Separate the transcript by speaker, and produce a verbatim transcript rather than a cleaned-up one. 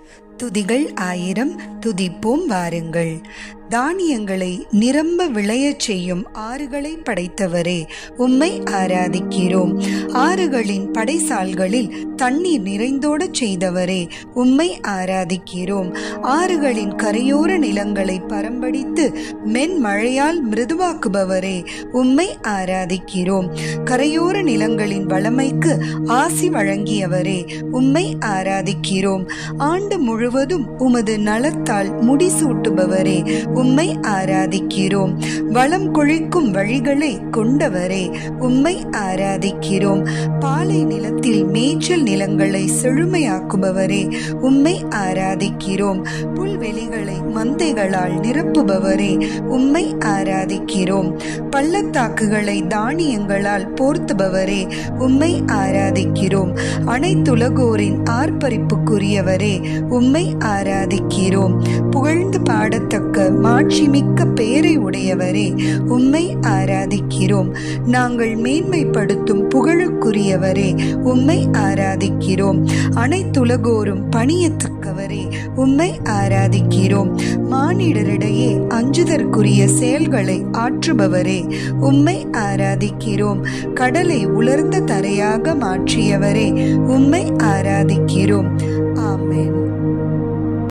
Speaker 1: துதிகள் ஆயிரம் துதிப்போம் வாருங்கள். தானியங்களை நிரம்ப விளையச் செய்யும் ஆறுகளை படைத்தவரே, உம்மை ஆராதிக்கிறோம். ஆறுகளின் படைசால்களில் தண்ணீர் நிறைந்தோடச் செய்தவரே, உம்மை ஆராதிக்கிறோம். ஆறுகளின் கரையோர நிலங்களை பரம்படித்து மென்மழையால் மிருதுவாக்குபவரே, உம்மை ஆராதிக்கிறோம். கரையோர நிலங்களின் வளமைக்கு ஆசி வழங்கியவரே, உம்மை ஆராதிக்கிறோம். ஆண்டு முழுவதும் உமது நலத்தால் முடிசூட்டுபவரே, உம்மை ஆராதிக்கிறோம். வளம் கொழிக்கும் வழிகளை கொண்டவரே, உம்மை ஆராதிக்கிறோம். பாலை நிலத்தில் மேய்ச்சல் நிலங்களை செழுமையாக்குபவரே, உம்மை ஆராதிக்கிறோம். புல்வெளிகளை மந்தைகளால் நிரப்புபவரே, உம்மை ஆராதிக்கிறோம். பள்ளத்தாக்குகளை தானியங்களால் போர்த்துபவரே, உம்மை ஆராதிக்கிறோம். அனைத்துலகோரின் ஆர்ப்பரிப்புக்குரியவரே, உம்மை ஆராதிக்கிறோம். புகழ்ந்து பாடத்தக்க மாட்சிமிக்க பெயரை உடையவரே, உம்மை ஆராதிக்கிறோம். நாங்கள் மேன்மைப்படுத்தும் புகழுக்குரியவரே, உம்மை ஆராதிக்கிறோம். அனைத்துலகோரும் பணியத்தக்கவரே, உம்மை ஆராதிக்கிறோம். மானிடரிடையே அஞ்சுதற்குரிய செயல்களை ஆற்றுபவரே, உம்மை ஆராதிக்கிறோம். கடலை உலர்ந்த தரையாக மாற்றியவரே, உம்மை ஆராதிக்கிறோம். ஆமென்.